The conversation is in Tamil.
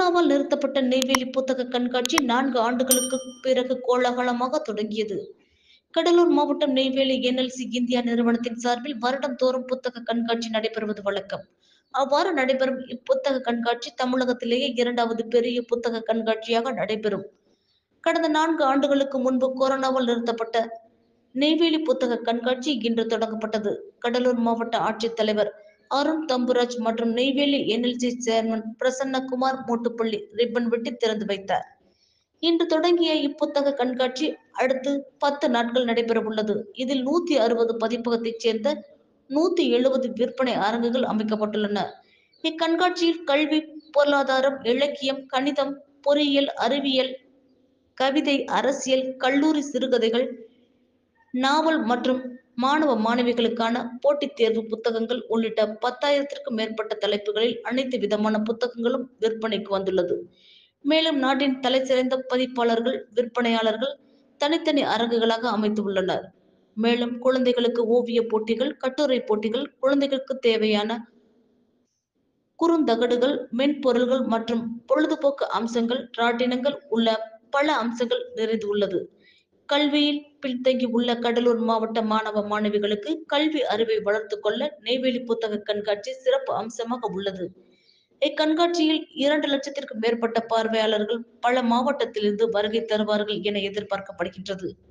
கொரோனாவால் நிறுத்தப்பட்ட நெய்வேலி புத்தக கண்காட்சி 4 ஆண்டுகளுக்கு பிறகு கோலாகலமாக தொடங்கியது. கடலூர் மாவட்டம் நெய்வேலி NLC இந்தியா நிறுவனத்தின் சார்பில் வருடந்தோறும் புத்தக கண்காட்சி நடைபெறுவது வழக்கம். அவ்வாறு நடைபெறும் இப்புத்தக கண்காட்சி தமிழகத்திலேயே 2வது பெரிய புத்தக கண்காட்சியாக நடைபெறும். கடந்த 4 ஆண்டுகளுக்கு முன்பு கொரோனாவால் நிறுத்தப்பட்ட நெய்வேலி புத்தக கண்காட்சி இன்று தொடங்கப்பட்டது. கடலூர் மாவட்ட ஆட்சித்தலைவர் அருண் தம்புராஜ் மற்றும் நெய்வேலி NLC சேர்மன் பிரசன்னகுமார் மூட்டுப்பள்ளி ரிப்பன் வெட்டி திறந்து வைத்தார். இன்று தொடங்கிய இப்புத்தக கண்காட்சி அடுத்து 10 நாட்கள் நடைபெறவுள்ளது. இதில் 160 பதிப்பகத்தைச் சேர்ந்த 170 விற்பனை அரங்குகள் அமைக்கப்பட்டுள்ளன. இக்கண்காட்சியில் கல்வி, பொருளாதாரம், இலக்கியம், கணிதம், பொறியியல், அறிவியல், கவிதை, அரசியல், கல்லூரி சிறுகதைகள், நாவல் மற்றும் மாணவ மாணவிகளுக்கான போட்டித் தேர்வு புத்தகங்கள் உள்ளிட்ட 10,000க்கும் மேற்பட்ட தலைப்புகளில் அனைத்து விதமான புத்தகங்களும் விற்பனைக்கு வந்துள்ளது. மேலும் நாட்டின் தலைசிறந்த பதிப்பாளர்கள், விற்பனையாளர்கள் தனித்தனி அரங்குகளாக அமைத்துள்ளனர். மேலும் குழந்தைகளுக்கு ஓவிய போட்டிகள், கட்டுரை போட்டிகள், குழந்தைகளுக்கு தேவையான குறுந்தகடுகள், மென்பொருள்கள் மற்றும் பொழுதுபோக்கு அம்சங்கள், ராட்டினங்கள் உள்ள பல அம்சங்கள் நிறைந்துள்ளது. கல்வியில் பின்தங்கி உள்ள கடலூர் மாவட்ட மாணவ மாணவிகளுக்கு கல்வி அறிவை வளர்த்துக் கொள்ள நெய்வேலி புத்தக கண்காட்சி சிறப்பு அம்சமாக உள்ளது. இக்கண்காட்சியில் 2,00,000க்கும் மேற்பட்ட பார்வையாளர்கள் பல மாவட்டத்திலிருந்து வருகை தருவார்கள் என எதிர்பார்க்கப்படுகின்றது.